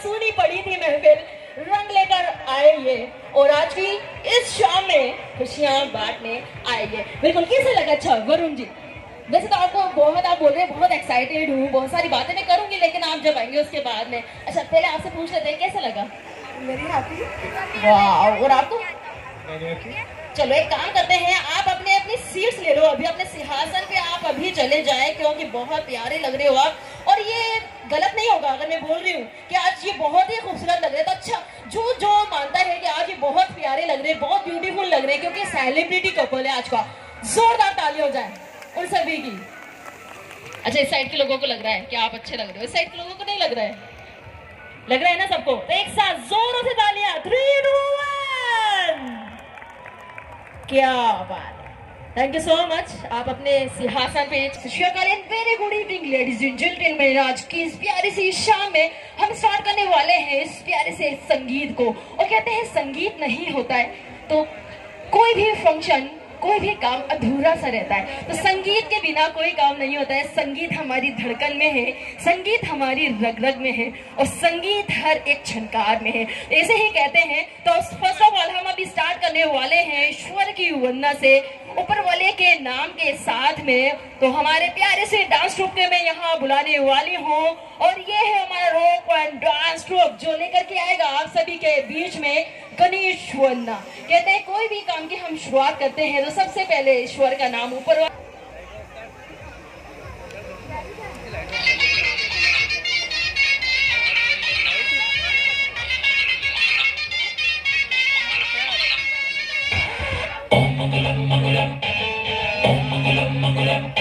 सूनी पड़ी थी महफिल, रंग लेकर आए ये, और आज की इस शाम में खुशियां बांटने आए ये। बिल्कुल, कैसे लगा? अच्छा वरुण जी, वैसे तो आपको बहुत, आप बोल रहे हैं बहुत एक्साइटेड हूँ, बहुत सारी बातें मैं करूंगी, लेकिन आप जब आएंगे उसके बाद में, अच्छा पहले आपसे पूछ लेते हैं कैसे लगा? Very happy. वाह, और आपको? चलो एक काम करते हैं, आप अपने अपनी सीट्स ले लो, अभी अपने सिंहासन पे आप अभी चले जाए, क्योंकि बहुत प्यारे लग रहे हो आप। और ये गलत नहीं होगा अगर मैं बोल रही हूँ कि आज ये बहुत ही खूबसूरत लग रहे हैं, तो अच्छा जो जो मानता है कि आज ये बहुत प्यारे लग रहे हैं, बहुत ब्यूटीफुल लग रहे हैं, क्योंकि सेलिब्रिटी कपल है आज का, जोरदार ताली हो जाए उन सभी की। अच्छा, इस साइड के लोगों को लग रहा है कि आप अच्छे लग रहे हो, इस साइड के लोगों को नहीं लग रहा है? लग रहा है ना सबको? तो एक साथ जोरों से तालियां, 3, 2, 1। क्या बात है, थैंक यू सो मच। आप अपने सिंहासन पे। Very good evening ladies and gentleman, आज की इस प्यारी सी शाम में हम स्टार्ट करने वाले हैं इस प्यारे से संगीत को। और कहते हैं संगीत नहीं होता है तो कोई भी फंक्शन, कोई भी काम अधूरा सा रहता है। तो संगीत के बिना कोई काम नहीं होता है। संगीत हमारी धड़कन में है, संगीत हमारी रग रग में है, और संगीत हर एक झनकार में है, ऐसे ही कहते हैं। तो फर्स्ट ऑफ ऑल हम अभी स्टार्ट करने वाले हैं ईश्वर की वंदना से, ऊपर वाले के नाम के साथ में। तो हमारे प्यारे से डांस ट्रूप के मैं यहाँ बुलाने वाली हूँ, और ये है हमारा रॉक एंड डांस ट्रूप जो लेकर के आएगा आप सभी के बीच में गणेश वंदना। कहते हैं कोई भी काम की हम शुरुआत करते हैं तो सबसे पहले ईश्वर का नाम ऊपर Om Mangalam Mangalam, Om Mangalam Mangalam.